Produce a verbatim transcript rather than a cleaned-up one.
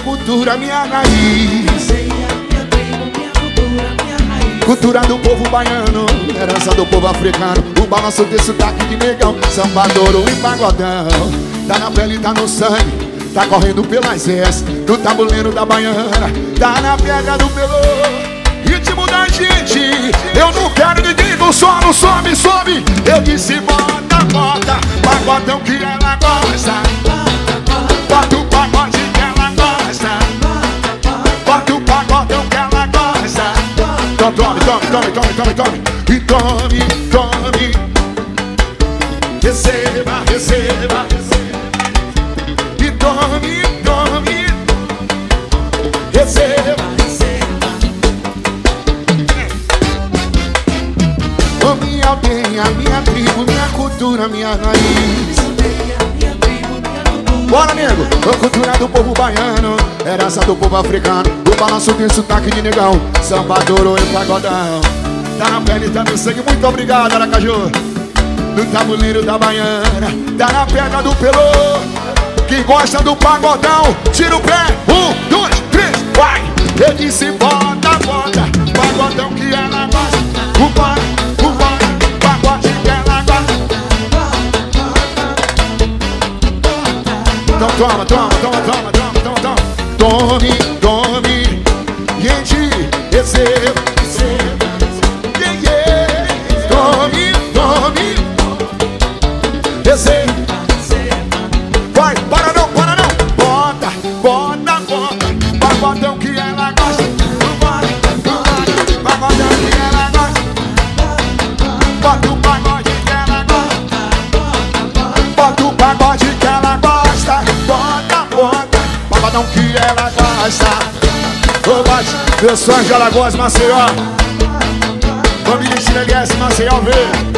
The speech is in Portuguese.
cultura, minha raiz. Cultura do povo baiano, herança do povo africano. O balanço desse sotaque de negão, samba, douro e pagodão. Tá na pele, tá no sangue, tá correndo pelas veias do tabuleiro da baiana. Tá na pega do pelo ritmo da gente. Eu não quero ninguém no solo, sobe, sobe. Eu disse bota, bota, pagodão que ela gosta. Bota o pagode que ela gosta. Bota o pagodão que ela gosta. Então tome, tome, tome, tome, tome, tome. E tome, tome. Receba, receba, receba. E tome, tome. Receba, receba. Oh, minha aldeia, minha tribo, minha cultura, minha raiz. Bora, nego! A cultura do povo baiano, herança do povo africano. O balanço tem sotaque de negão, samba, douro e pagodão. Tá na pele, tá no sangue, muito obrigado, Aracaju. No tabuleiro da baiana, tá na pega do pelô. Quem gosta do pagodão, tira o pé. Um, dois, três, vai! Eu disse bota, bota, pagodão que ela gosta. O pai, o pai, pagode que ela gosta. Então toma, toma, toma, toma, toma, toma, toma. Tome, tome, gente, receba, receba, yeah, yeah. Tome, tome, receba, vai, para não, para não. Bota, bota, bota, pagodão que ela gosta. Bota, bota, pagodão que ela gosta. Bota o pagode que ela gosta. Bota o pagode que ela gosta. Bota, bota, pagodão que ela gosta. Ô, bate, meu sonho de Alagoas, Maceió. Família Chineguense, Maceió, vê.